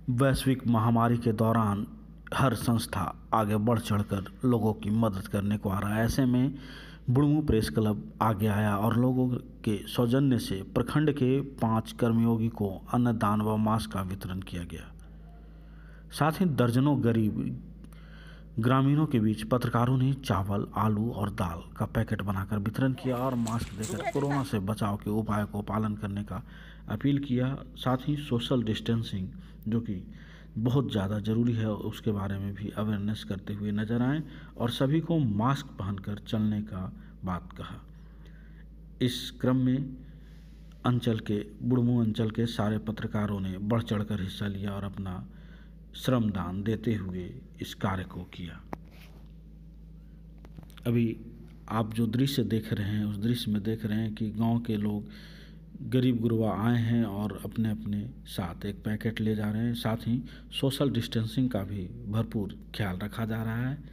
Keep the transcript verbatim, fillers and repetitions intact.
वैश्विक महामारी के दौरान हर संस्था आगे बढ़ चढ़कर लोगों की मदद करने को आ रहा है। ऐसे में बुढ़मू प्रेस क्लब आगे आया और लोगों के सौजन्य से प्रखंड के पांच कर्मयोगी को अन्नदान व मास्क का वितरण किया गया। साथ ही दर्जनों गरीब ग्रामीणों के बीच पत्रकारों ने चावल, आलू और दाल का पैकेट बनाकर वितरण किया और मास्क देकर कोरोना से बचाव के उपायों को पालन करने का अपील किया। साथ ही सोशल डिस्टेंसिंग जो कि बहुत ज़्यादा ज़रूरी है उसके बारे में भी अवेयरनेस करते हुए नजर आए और सभी को मास्क पहनकर चलने का बात कहा। इस क्रम में अंचल के बुढ़मू अंचल के सारे पत्रकारों ने बढ़ चढ़कर हिस्सा लिया और अपना श्रमदान देते हुए इस कार्य को किया। अभी आप जो दृश्य देख रहे हैं उस दृश्य में देख रहे हैं कि गांव के लोग गरीब गुरबा आए हैं और अपने अपने साथ एक पैकेट ले जा रहे हैं। साथ ही सोशल डिस्टेंसिंग का भी भरपूर ख्याल रखा जा रहा है।